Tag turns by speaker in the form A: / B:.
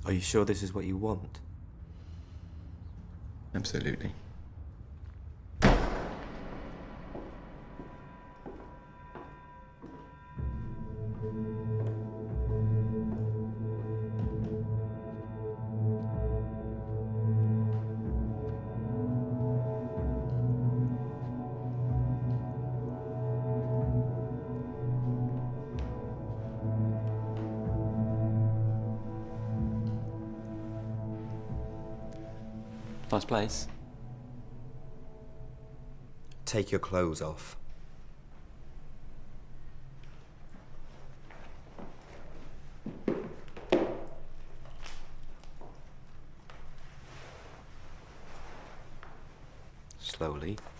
A: Are you sure this is what you want?
B: Absolutely.
C: Nice place.
A: Take your clothes off. Slowly.